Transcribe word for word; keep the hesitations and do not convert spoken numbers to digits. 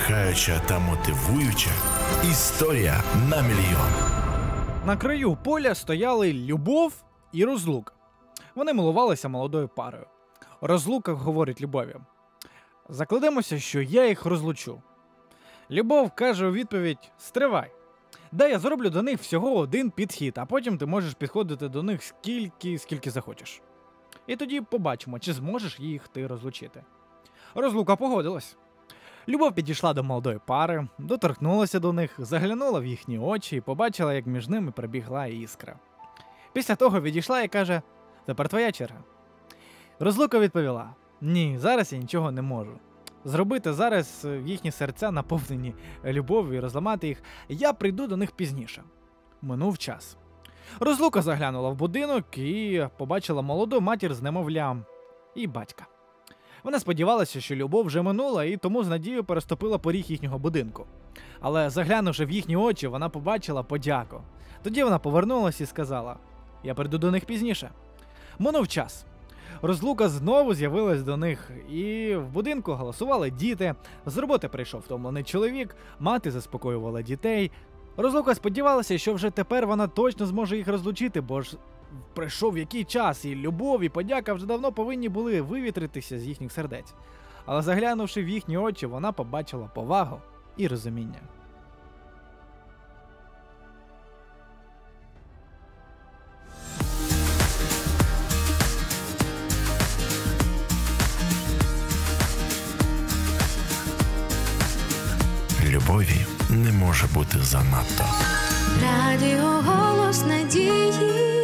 надихаюча та мотивуюча історія на мільйон. На краю поля стояли Любов і Розлука. Вони милувалися молодою парою. Розлука говорить Любові: «Закладемося, що я їх розлучу». Любов каже у відповідь: «Стривай. Дай я зроблю до них всього один підхід, а потім ти можеш підходити до них скільки, скільки захочеш. І тоді побачимо, чи зможеш їх ти розлучити». Розлука погодилась. Любов підійшла до молодої пари, доторкнулася до них, заглянула в їхні очі і побачила, як між ними пробігла іскра. Після того відійшла і каже: «Тепер твоя черга». Розлука відповіла: «Ні, зараз я нічого не можу. Зробити зараз їхні серця наповнені любов'ю і розламати їх, я прийду до них пізніше». Минув час. Розлука заглянула в будинок і побачила молоду матір з немовлям і батька. Вона сподівалася, що Любов вже минула, і тому з надією переступила поріг їхнього будинку. Але заглянувши в їхні очі, вона побачила подяку. Тоді вона повернулася і сказала: «Я прийду до них пізніше». Минув час. Розлука знову з'явилась до них, і в будинку голосували діти, з роботи прийшов втомлений чоловік, мати заспокоювала дітей. Розлука сподівалася, що вже тепер вона точно зможе їх розлучити, бо ж прийшов який час, і любов, і подяка вже давно повинні були вивітритися з їхніх сердець. Але заглянувши в їхні очі, вона побачила повагу і розуміння. Любові не може бути занадто. Радіо «Голос надії».